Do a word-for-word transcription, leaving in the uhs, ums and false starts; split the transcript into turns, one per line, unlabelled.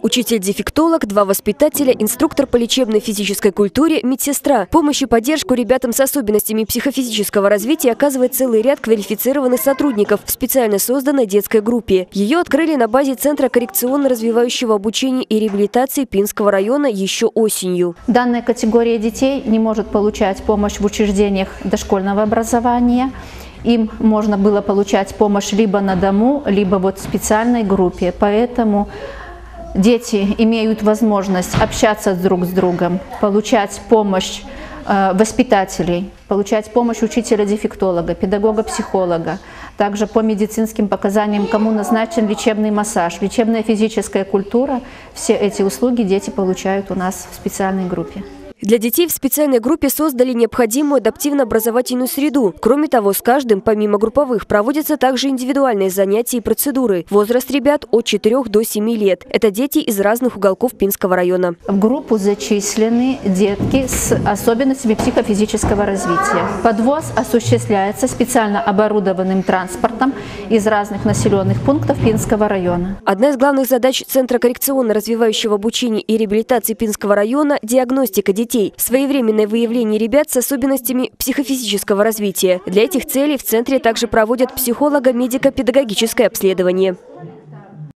Учитель-дефектолог, два воспитателя, инструктор по лечебной физической культуре, медсестра. Помощь и поддержку ребятам с особенностями психофизического развития оказывает целый ряд квалифицированных сотрудников в специально созданной детской группе. Ее открыли на базе Центра коррекционно-развивающего обучения и реабилитации Пинского района еще осенью.
Данная категория детей не может получать помощь в учреждениях дошкольного образования. Им можно было получать помощь либо на дому, либо вот в специальной группе. Поэтому дети имеют возможность общаться друг с другом, получать помощь э, воспитателей, получать помощь учителя-дефектолога, педагога-психолога. Также по медицинским показаниям, кому назначен лечебный массаж, лечебная физическая культура. Все эти услуги дети получают у нас в специальной группе.
Для детей в специальной группе создали необходимую адаптивно-образовательную среду. Кроме того, с каждым, помимо групповых, проводятся также индивидуальные занятия и процедуры. Возраст ребят от четырёх до семи лет. Это дети из разных уголков Пинского района.
В группу зачислены детки с особенностями психофизического развития. Подвоз осуществляется специально оборудованным транспортом из разных населенных пунктов Пинского района.
Одна из главных задач Центра коррекционно-развивающего обучения и реабилитации Пинского района – диагностика детей. Своевременное выявление ребят с особенностями психофизического развития. Для этих целей в центре также проводят психолого-медико-педагогическое обследование.